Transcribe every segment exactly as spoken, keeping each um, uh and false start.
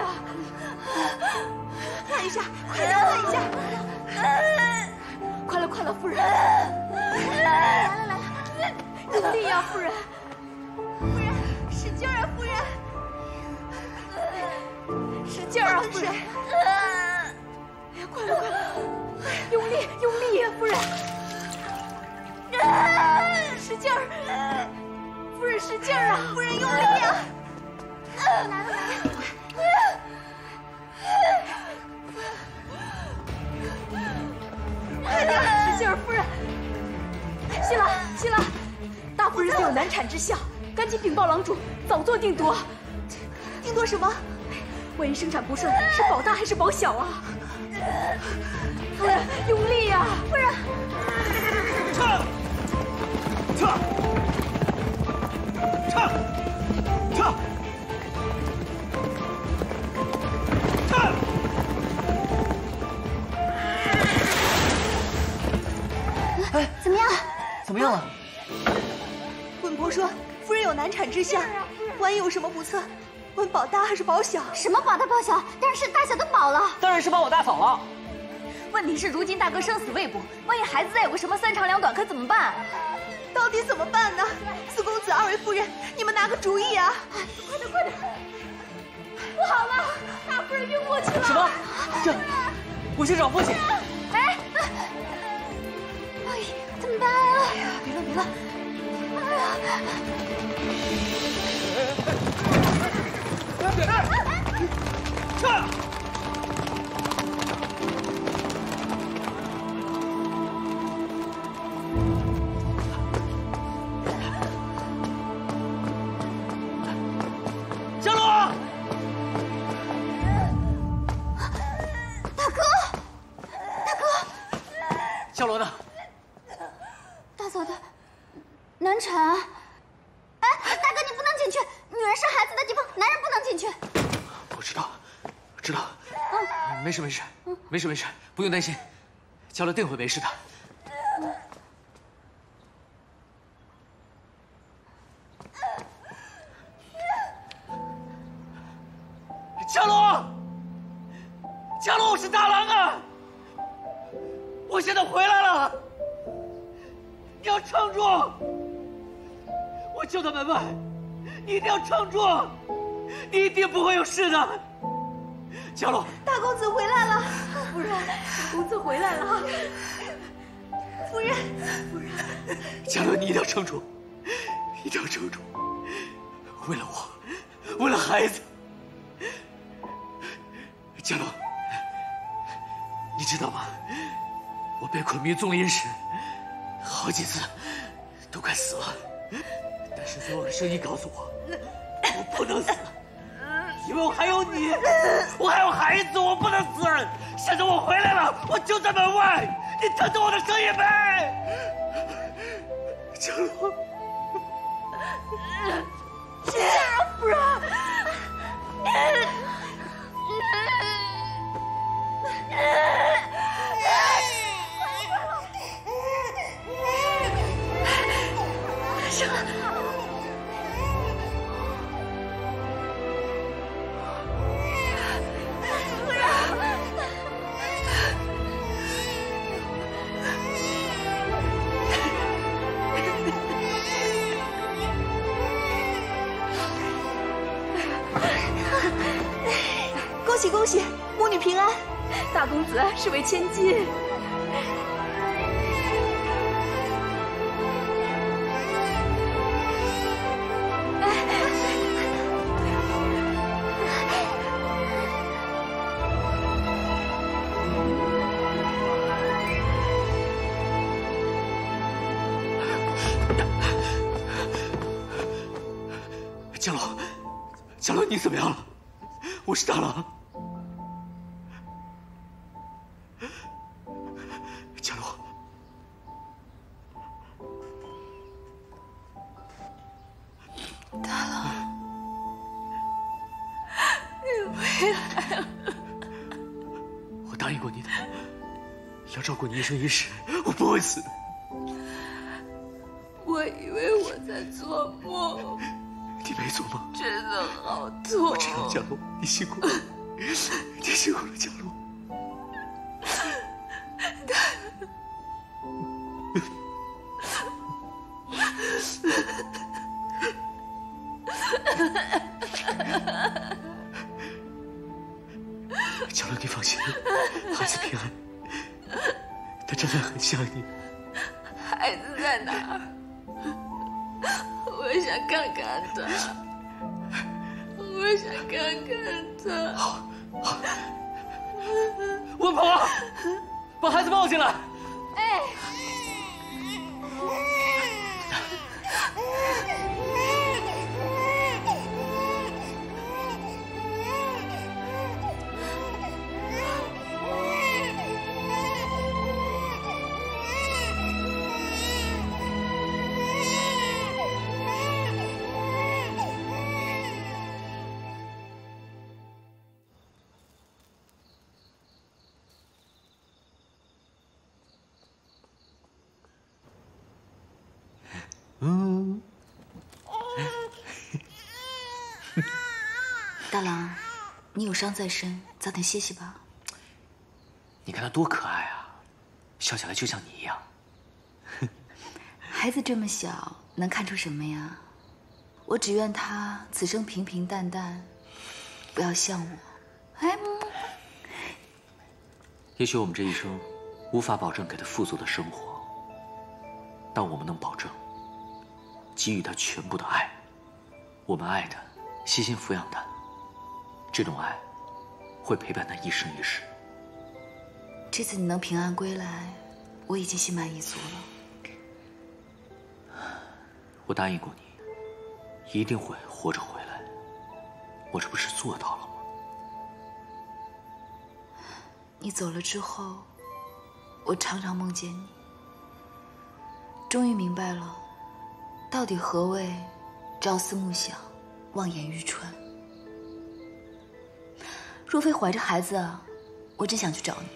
呀！看一下，快点看一下！快了，快了，夫人！来了来了，用力呀，夫人！夫人，使劲啊，夫人！使劲啊，夫人！哎呀，快了快了，用力用力呀，夫人！使劲儿！夫人使劲儿啊！夫人用力呀！来了来了！快点，使劲儿，夫人！希拉，希拉，大夫人虽有难产之象，赶紧禀报郎主，早做定夺。定夺什么？万一生产不顺，是保大还是保小啊？夫人，用力呀！夫人！ 撤！撤！撤！撤！撤！ 哎，怎么样？ 怎么样了？ 稳婆说，夫人有难产之象，万一有什么不测，问保大还是保小？ 什么保大保小？当然是大小都保了。 当然是保我大嫂了。 问题是如今大哥生死未卜，万一孩子再有个什么三长两短，可怎么办？ 到底怎么办呢？四公子、二位夫人，你们拿个主意啊！快点，快点！不好了，大夫人晕过去了。 什么？这，我去找父亲。 哎，哎，怎么办啊？ 哎呀，别了，别了！ 撤！小罗， 大哥，大哥， 小罗呢？ 大嫂的难产。哎，大哥，你不能进去，女人生孩子的地方，男人不能进去。 我知道，知道。没事没事，没事没事，不用担心，小罗定会没事的。伽罗，伽罗，我是大郎啊！我现在回来了，你要撑住！我就在门外，你一定要撑住，你一定不会有事的。伽罗， 大公子回来了，夫人，大公子回来了，夫人，夫人， 伽罗，你一定要撑住，一定要撑住，为了我，为了孩子。伽罗，你知道吗？我被捆迷踪林时，好几次都快死了，但是所有的声音告诉我，我不能死，因为我还有你，我还有孩子，我不能死。现在我回来了，我就在门外，你听懂我的声音没？伽罗， 使劲啊，夫人！生了！夫人！恭喜恭喜，母女平安！大公子是为千金。 伽罗，伽罗，你怎么样了？我是大郎。伽罗， 大郎，你回来了。 我答应过你的，要照顾你一生一世，我不会死的。 我以为我在做梦。 你没做梦， 真的好痛！ 我知道，伽罗，你辛苦了。 你辛苦了，佳璐。佳璐，你放心，孩子平安，他真的很想你。 孩子在哪儿？我想看看他。我想看看他。 好，好。温鹏，把孩子抱进来。 哎。 嗯， 大郎，你有伤在身，早点歇息吧。 你看他多可爱啊，笑起来就像你一样。 孩子这么小，能看出什么呀？我只愿他此生平平淡淡，不要像我。哎， 也许我们这一生无法保证给他富足的生活，但我们能保证给予他全部的爱。我们爱他，悉心抚养他，这种爱会陪伴他一生一世。 这次你能平安归来，我已经心满意足了。 我答应过你，一定会活着回来。我这不是做到了吗？ 你走了之后，我常常梦见你，终于明白了，到底何谓朝思暮想，望眼欲穿。若非怀着孩子啊，我真想去找你。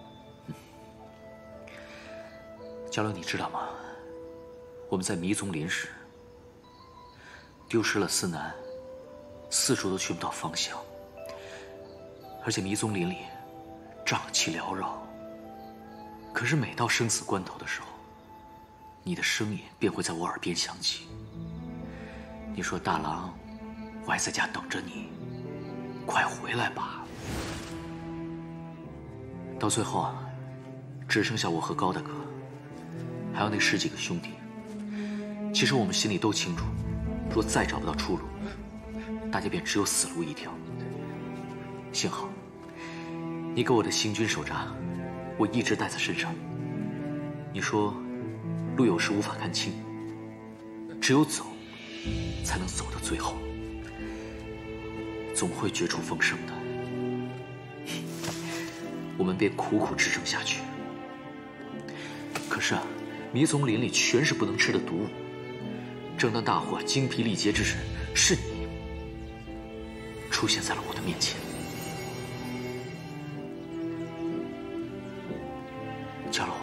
佳璐，你知道吗？我们在迷踪林时，丢失了思南，四处都寻不到方向，而且迷踪林里瘴气缭绕。可是每到生死关头的时候，你的声音便会在我耳边响起。你说：“大郎，我还在家等着你，快回来吧。”到最后啊，只剩下我和高大哥，还有那十几个兄弟。其实我们心里都清楚，若再找不到出路，大家便只有死路一条。幸好，你给我的行军手札，我一直带在身上。你说，路有时无法看清，只有走，才能走到最后，总会绝处逢生的。我们便苦苦支撑下去。可是啊，迷踪林里全是不能吃的毒物。正当大伙精疲力竭之时，是你出现在了我的面前。佳璐，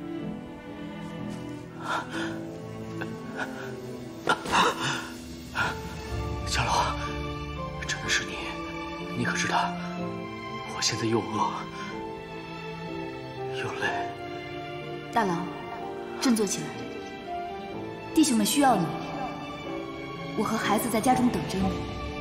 佳璐，真的是你？你可知道，我现在又饿又累。 大郎，振作起来，弟兄们需要你。我和孩子在家中等着你。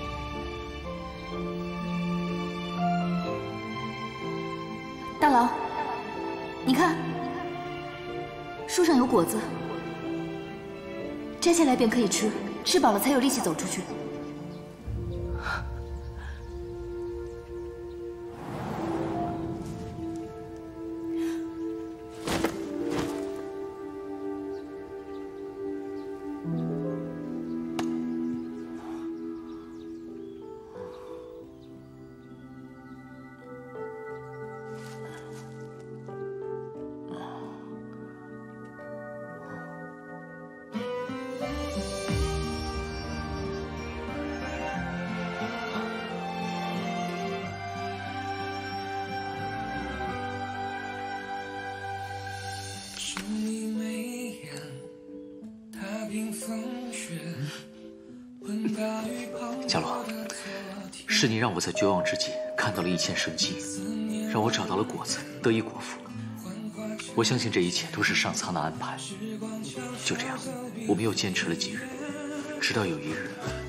大郎，你看，树上有果子，摘下来便可以吃，吃饱了才有力气走出去。 是你让我在绝望之际看到了一线生机，让我找到了果子，得以果腹。我相信这一切都是上苍的安排。就这样，我们又坚持了几日，直到有一日，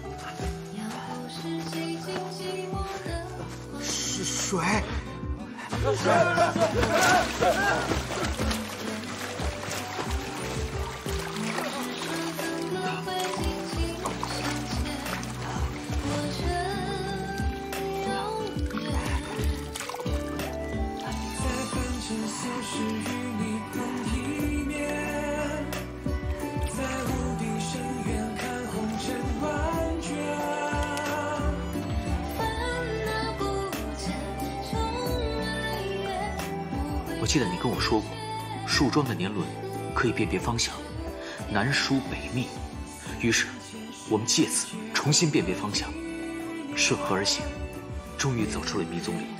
是水。 我记得你跟我说过，树桩的年轮可以辨别方向，南疏北密。于是，我们借此重新辨别方向，顺河而行，终于走出了迷踪里。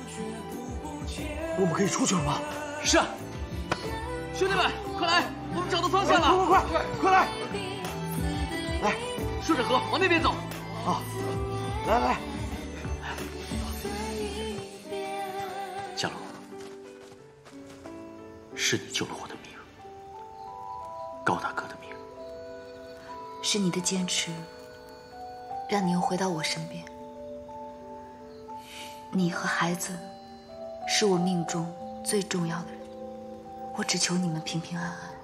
我们可以出去了吗？ 是啊，兄弟们，快来，我们找到方向了！ 快快快，快来！来， 顺着河往那边走。 好，来来。 江龙。是你救了我的命，高大哥的命。 是你的坚持，让你又回到我身边。你和孩子，是我命中最重要的人。我只求你们平平安安。